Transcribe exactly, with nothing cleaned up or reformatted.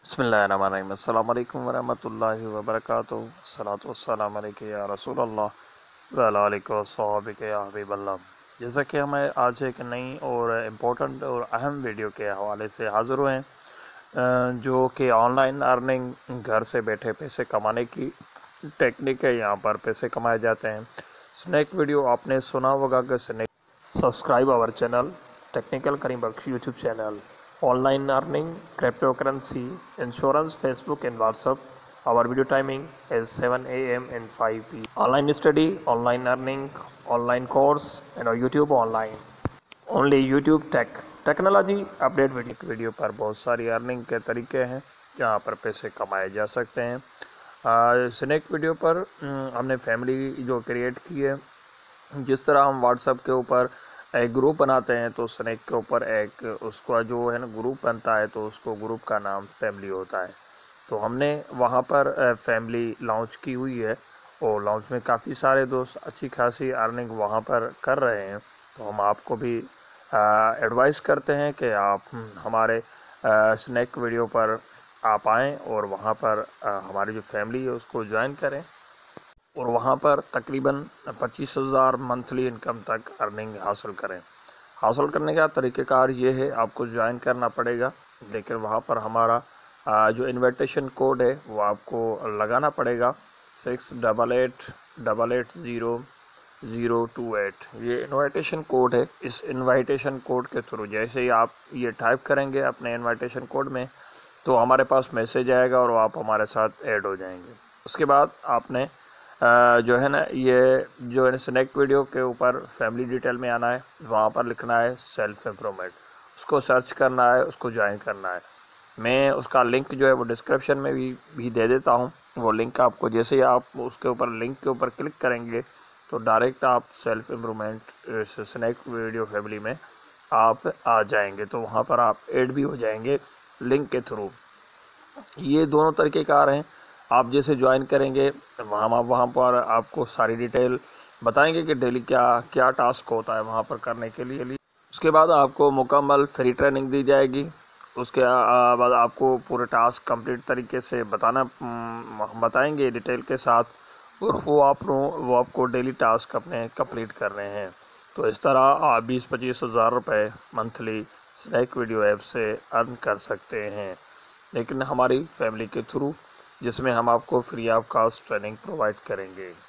बिस्मिल्लाहिर्रहमानिर्रहीम। अस्सलाम वालेकुम वरहमतुल्लाहि वबरकातुहू। सलातो वस्सलाम अलैका या रसूल अल्लाह व अला आलिका वस्सहाबिका या हबीब अल्लाह। जैसा कि हमें आज एक नई और इम्पोर्टेंट और अहम वीडियो के हवाले से हाज़िर हुए हैं, जो कि ऑनलाइन अर्निंग, घर से बैठे पैसे कमाने की टेक्निक है। यहाँ पर पैसे कमाए जाते हैं। स्नैक वीडियो आपने सुना होगा कि snack subscribe our channel technical Karim Baksh YouTube channel. Online earning, cryptocurrency, insurance, Facebook and WhatsApp. Our video timing is seven A M and five P M Online study, online earning, online course and our YouTube online. Only YouTube Tech technology update video video पर बहुत सारी earning के तरीके हैं जहाँ पर पैसे कमाए जा सकते हैं। स्नैक वीडियो पर हमने फैमिली जो क्रिएट की है, जिस तरह हम व्हाट्सएप के ऊपर एक ग्रुप बनाते हैं तो स्नैक के ऊपर एक उसका जो है ना ग्रुप बनता है, तो उसको ग्रुप का नाम फैमिली होता है। तो हमने वहाँ पर फैमिली लॉन्च की हुई है और लॉन्च में काफ़ी सारे दोस्त अच्छी खासी अर्निंग वहाँ पर कर रहे हैं। तो हम आपको भी एडवाइस करते हैं कि आप हमारे स्नैक वीडियो पर आप आएँ और वहाँ पर आ, हमारी जो फैमिली है उसको ज्वाइन करें और वहाँ पर तकरीबन पच्चीस हज़ार मंथली इनकम तक अर्निंग हासिल करें। हासिल करने का तरीक़ेकार ये है, आपको ज्वाइन करना पड़ेगा, लेकिन वहाँ पर हमारा जो इनविटेशन कोड है वो आपको लगाना पड़ेगा six double eight double eight zero zero two eight. ये इनविटेशन कोड है। इस इनविटेशन कोड के थ्रू जैसे ही आप ये टाइप करेंगे अपने इनविटेशन कोड में, तो हमारे पास मैसेज आएगा और आप हमारे साथ ऐड हो जाएंगे। उसके बाद आपने Uh, जो है ना ये जो है स्नैक वीडियो के ऊपर फैमिली डिटेल में आना है, वहाँ पर लिखना है सेल्फ इम्प्रूवमेंट, उसको सर्च करना है, उसको ज्वाइन करना है। मैं उसका लिंक जो है वो डिस्क्रिप्शन में भी भी दे देता हूँ। वो लिंक आपको जैसे ही आप उसके ऊपर लिंक के ऊपर क्लिक करेंगे तो डायरेक्ट आप self improvement snack video family में आप आ जाएंगे। तो वहाँ पर आप ऐड भी हो जाएंगे लिंक के थ्रू। ये दोनों तरीके कार हैं। आप जैसे ज्वाइन करेंगे वहाँ वहाँ पर आपको सारी डिटेल बताएंगे कि डेली क्या क्या टास्क होता है वहाँ पर करने के लिए। उसके बाद आपको मुकम्मल फ्री ट्रेनिंग दी जाएगी। उसके बाद आपको पूरे टास्क कंप्लीट तरीके से बताना बताएंगे डिटेल के साथ, और वो आप वो आपको डेली टास्क अपने कंप्लीट कर रहे हैं। तो इस तरह आप बीस पच्चीस हज़ार रुपये मंथली स्नैक वीडियो ऐप से अर्न कर सकते हैं, लेकिन हमारी फैमिली के थ्रू, जिसमें हम आपको free of cost training provide करेंगे।